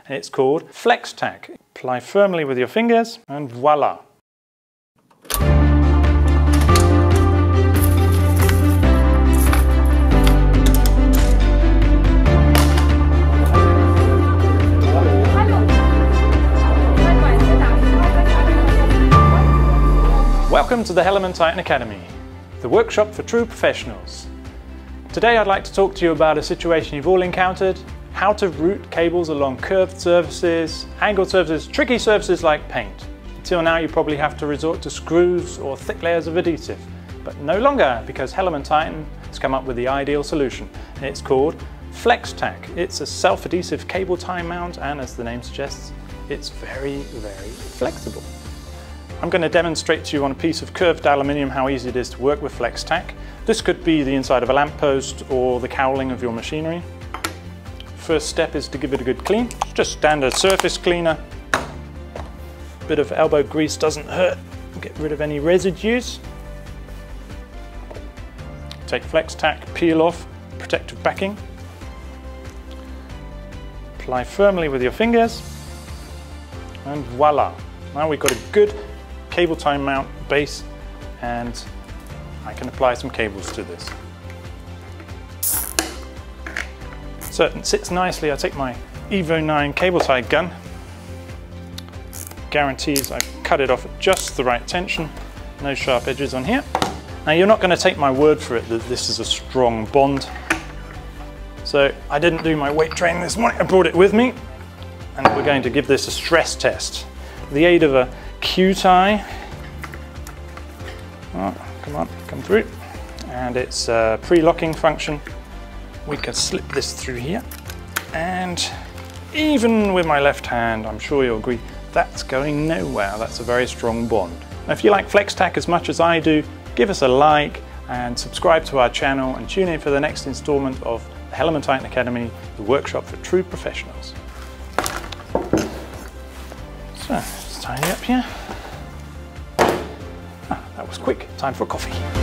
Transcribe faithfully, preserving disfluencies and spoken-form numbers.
It's called Flextack. Apply firmly with your fingers and voila. Welcome to the HellermannTyton Academy, the workshop for true professionals. Today I'd like to talk to you about a situation you've all encountered: how to route cables along curved surfaces, angled surfaces, tricky surfaces like paint. Until now you probably have to resort to screws or thick layers of adhesive, but no longer, because HellermannTyton has come up with the ideal solution. It's called Flextack. It's a self-adhesive cable tie mount, and as the name suggests, it's very, very flexible. I'm going to demonstrate to you on a piece of curved aluminium how easy it is to work with Flextack. This could be the inside of a lamppost or the cowling of your machinery. First step is to give it a good clean. Just standard surface cleaner. A bit of elbow grease doesn't hurt. Get rid of any residues. Take Flextack, peel off protective backing. Apply firmly with your fingers. And voila! Now we've got a good cable tie mount base, and I can apply some cables to this. So it sits nicely. I take my Evo nine cable tie gun. Guarantees I've cut it off at just the right tension. No sharp edges on here. Now you're not going to take my word for it that this is a strong bond. So I didn't do my weight training this morning. I brought it with me, and we're going to give this a stress test with the aid of a Q-tie. Oh, come on, come through. And it's a pre-locking function. We can slip this through here. And even with my left hand, I'm sure you'll agree, that's going nowhere. That's a very strong bond. Now, if you like Flextack as much as I do, give us a like and subscribe to our channel, and tune in for the next installment of the HellermannTyton Academy, the workshop for true professionals. So, tidy up here. Ah, that was quick. Time for coffee.